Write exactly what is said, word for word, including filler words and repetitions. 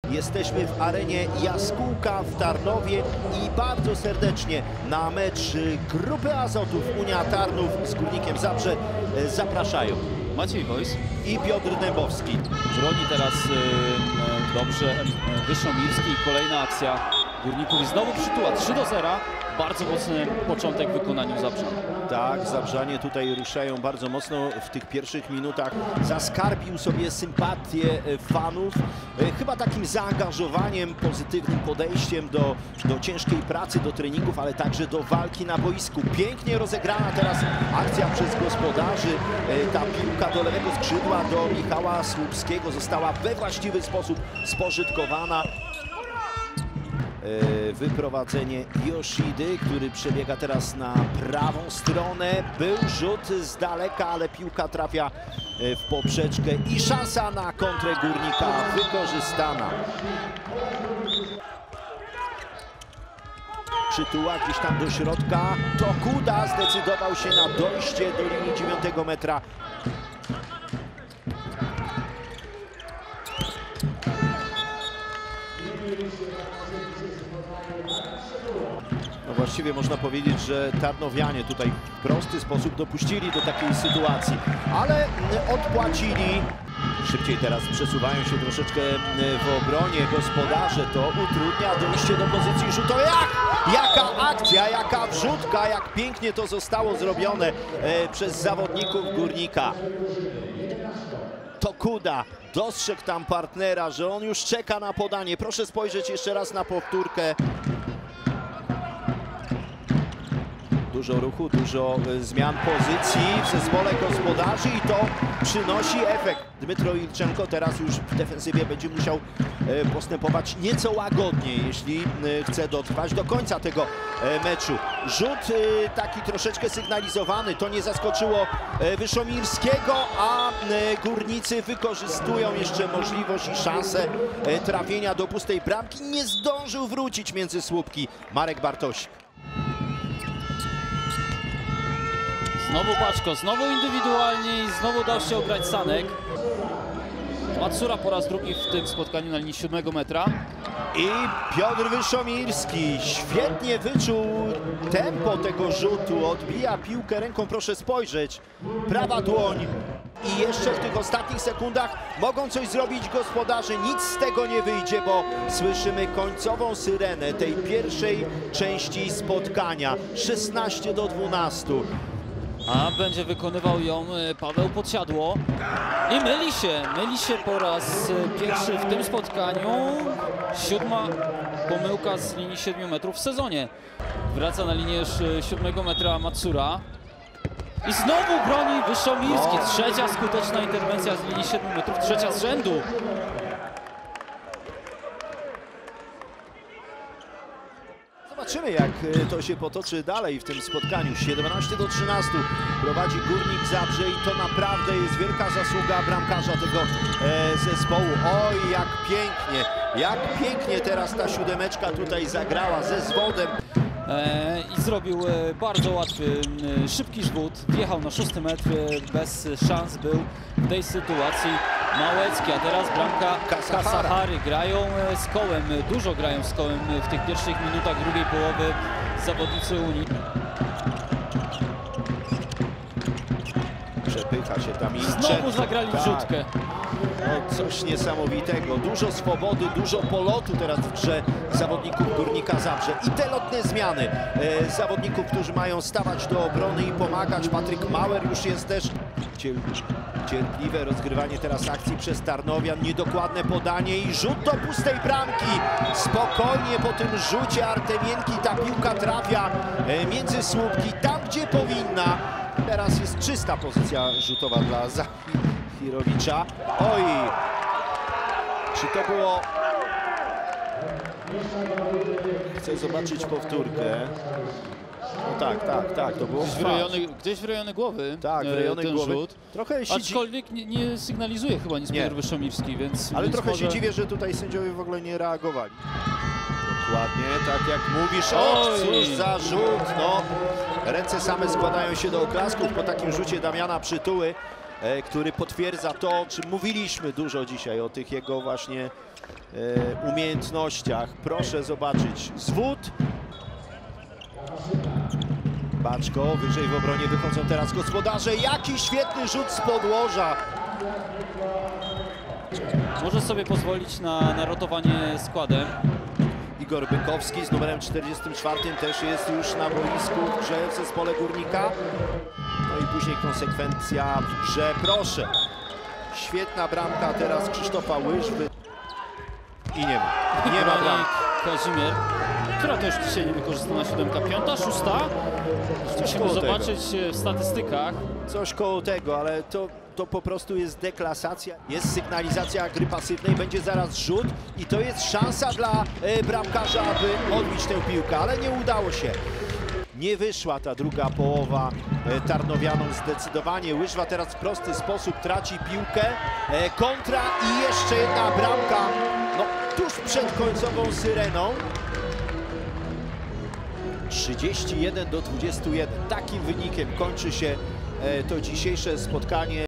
Jesteśmy w arenie Jaskółka w Tarnowie i bardzo serdecznie na mecz Grupy Azotów Unia Tarnów z Górnikiem Zabrze zapraszają Maciej Wojs i Piotr Dębowski. Broni teraz e, dobrze e, Wyszomirski. Kolejna akcja Górników i znowu przytuła trzy do zera. Bardzo mocny początek w wykonaniu Zabrza. Tak, Zabrzanie tutaj ruszają bardzo mocno w tych pierwszych minutach. Zaskarbił sobie sympatię fanów. Chyba takim zaangażowaniem, pozytywnym podejściem do, do ciężkiej pracy, do treningów, ale także do walki na boisku. Pięknie rozegrana teraz akcja przez gospodarzy. Ta piłka do lewego skrzydła, do Michała Słupskiego została we właściwy sposób spożytkowana. Wyprowadzenie Yoshidy, który przebiega teraz na prawą stronę. Był rzut z daleka, ale piłka trafia w poprzeczkę i szansa na kontrę Górnika wykorzystana. Przytuła gdzieś tam do środka. Tokuda zdecydował się na dojście do linii dziewiątego metra. No właściwie można powiedzieć, że Tarnowianie tutaj w prosty sposób dopuścili do takiej sytuacji, ale odpłacili. Szybciej teraz przesuwają się troszeczkę w obronie gospodarze. To utrudnia dojście do pozycji rzutowej. Jak? Jaka akcja, jaka wrzutka, jak pięknie to zostało zrobione e, przez zawodników Górnika. Tokuda dostrzegł tam partnera, że on już czeka na podanie. Proszę spojrzeć jeszcze raz na powtórkę. Dużo ruchu, dużo zmian pozycji w zespole gospodarzy i to przynosi efekt. Dmytro Ilczenko teraz już w defensywie będzie musiał postępować nieco łagodniej, jeśli chce dotrwać do końca tego meczu. Rzut taki troszeczkę sygnalizowany, to nie zaskoczyło Wyszomirskiego, a Górnicy wykorzystują jeszcze możliwość i szansę trafienia do pustej bramki. Nie zdążył wrócić między słupki Marek Bartosik. Znowu Paczko, znowu indywidualnie i znowu dał się ograć Sanek. Matsura po raz drugi w tym spotkaniu na linii siódmego metra. I Piotr Wyszomirski świetnie wyczuł tempo tego rzutu. Odbija piłkę ręką, proszę spojrzeć. Prawa dłoń. I jeszcze w tych ostatnich sekundach mogą coś zrobić gospodarze. Nic z tego nie wyjdzie, bo słyszymy końcową syrenę tej pierwszej części spotkania. szesnaście do dwunastu. A będzie wykonywał ją Paweł Podsiadło. I myli się, myli się po raz pierwszy w tym spotkaniu. Siódma pomyłka z linii siedmiu metrów w sezonie. Wraca na linię siódmego metra Matsura. I znowu broni Wyszomirski. Trzecia skuteczna interwencja z linii siedmiu metrów, trzecia z rzędu. Zobaczymy, jak to się potoczy dalej w tym spotkaniu. siedemnaście do trzynastu prowadzi Górnik Zabrze i to naprawdę jest wielka zasługa bramkarza tego e, zespołu. Oj, jak pięknie, jak pięknie teraz ta siódemeczka tutaj zagrała ze zwodem. E, I zrobił e, bardzo łatwy, e, szybki rzut. Wjechał na szósty metr, e, bez szans był w tej sytuacji Małecki, a teraz bramka Kasahary. Grają e, z kołem, dużo grają z kołem w tych pierwszych minutach drugiej połowy zawodnicy Unii. Przepycha się tam i znowu zagrali wrzutkę. No, coś niesamowitego. Dużo swobody, dużo polotu teraz w grze zawodników Górnika Zabrze. I te lotne zmiany e, zawodników, którzy mają stawać do obrony i pomagać. Patryk Mauer już jest też cierpliwe rozgrywanie teraz akcji przez Tarnowian. Niedokładne podanie i rzut do pustej bramki. Spokojnie po tym rzucie Artemienki ta piłka trafia e, między słupki, tam gdzie powinna. Teraz jest czysta pozycja rzutowa dla Zachirowicza. Oj! Czy to było... Chcę zobaczyć powtórkę. No tak, tak, tak, to było gdzieś w rejony, gdzieś w rejony głowy. Tak, w rejony ten głowy. Rzut. Trochę się Aczkolwiek nie, nie sygnalizuje chyba nic Piotr Wyszomirski, więc... Ale więc trochę może... się dziwię, że tutaj sędziowie w ogóle nie reagowali. Dokładnie, tak jak mówisz. O, cóż za rzut, no. Ręce same składają się do oklasków po takim rzucie Damiana Przytuły. e, który potwierdza to, o czym mówiliśmy dużo dzisiaj, o tych jego właśnie e, umiejętnościach. Proszę zobaczyć zwód. Baczko, wyżej w obronie wychodzą teraz gospodarze. Jaki świetny rzut z podłoża. Może sobie pozwolić na, na rotowanie składem. Igor Bynkowski z numerem czterdziestym czwartym też jest już na boisku w grze w zespole Górnika. No i później konsekwencja w grze. Proszę. Świetna bramka teraz Krzysztofa Łyżwy. I nie ma. Nie ma bramki. Kazimierz, która to już dzisiaj niewykorzystana siódemka. Piąta, szósta? Musimy koło zobaczyć w statystykach. Coś koło tego, ale to, to po prostu jest deklasacja. Jest sygnalizacja gry pasywnej, będzie zaraz rzut i to jest szansa dla e, bramkarza, aby odbić tę piłkę, ale nie udało się. Nie wyszła ta druga połowa e, Tarnowianom zdecydowanie. Łyżwa teraz w prosty sposób traci piłkę. E, kontra i jeszcze jedna bramka. No, tuż przed końcową syreną. trzydzieści jeden do dwudziestu jeden. Takim wynikiem kończy się e, to dzisiejsze spotkanie.